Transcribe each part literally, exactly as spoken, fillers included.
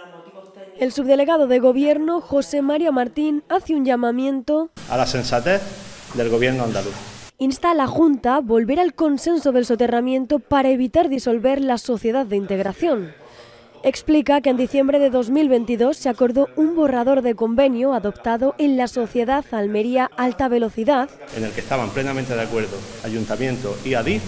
El subdelegado de Gobierno, José María Martín, hace un llamamiento a la sensatez del Gobierno andaluz. Insta a la Junta a volver al consenso del soterramiento para evitar disolver la sociedad de integración. Explica que en diciembre de dos mil veintidós se acordó un borrador de convenio adoptado en la Sociedad Almería Alta Velocidad, en el que estaban plenamente de acuerdo Ayuntamiento y Adif,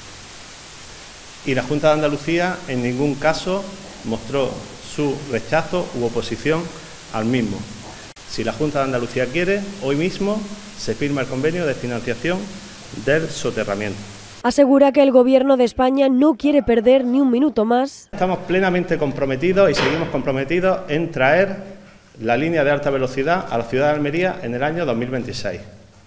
y la Junta de Andalucía en ningún caso mostró su rechazo u oposición al mismo. Si la Junta de Andalucía quiere, hoy mismo se firma el convenio de financiación del soterramiento. Asegura que el Gobierno de España no quiere perder ni un minuto más. Estamos plenamente comprometidos y seguimos comprometidos en traer la línea de alta velocidad a la ciudad de Almería en el año dos mil veintiséis.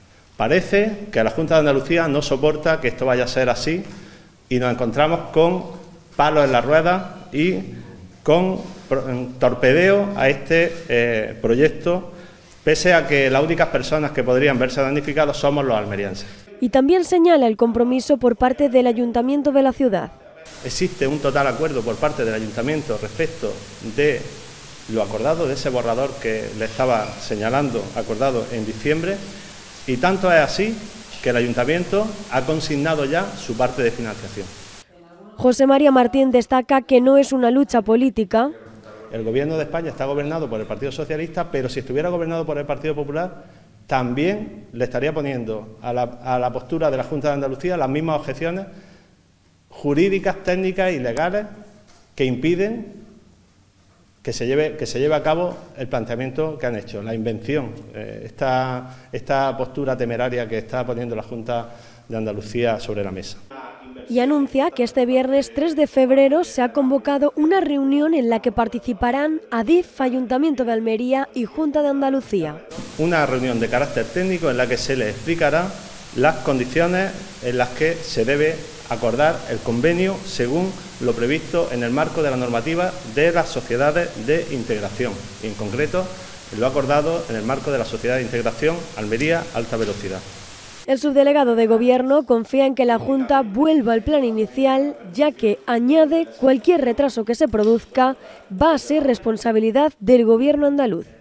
Parece que la Junta de Andalucía no soporta que esto vaya a ser así y nos encontramos con palos en las ruedas y con torpedeo a este eh, proyecto, pese a que las únicas personas que podrían verse damnificados somos los almerienses. Y también señala el compromiso por parte del Ayuntamiento de la ciudad. Existe un total acuerdo por parte del Ayuntamiento respecto de lo acordado, de ese borrador que le estaba señalando, acordado en diciembre, y tanto es así que el Ayuntamiento ha consignado ya su parte de financiación. José María Martín destaca que no es una lucha política. El Gobierno de España está gobernado por el Partido Socialista, pero si estuviera gobernado por el Partido Popular, también le estaría poniendo a la, a la postura de la Junta de Andalucía las mismas objeciones jurídicas, técnicas y legales que impiden que se lleve, que se lleve a cabo el planteamiento que han hecho, la invención, eh, esta, esta postura temeraria que está poniendo la Junta de Andalucía sobre la mesa. Y anuncia que este viernes tres de febrero se ha convocado una reunión en la que participarán Adif, Ayuntamiento de Almería y Junta de Andalucía. Una reunión de carácter técnico en la que se les explicará las condiciones en las que se debe acordar el convenio según lo previsto en el marco de la normativa de las sociedades de integración, y en concreto lo acordado en el marco de la Sociedad de Integración Almería Alta Velocidad. El subdelegado de Gobierno confía en que la Junta vuelva al plan inicial, ya que, añade, cualquier retraso que se produzca va a ser responsabilidad del Gobierno andaluz.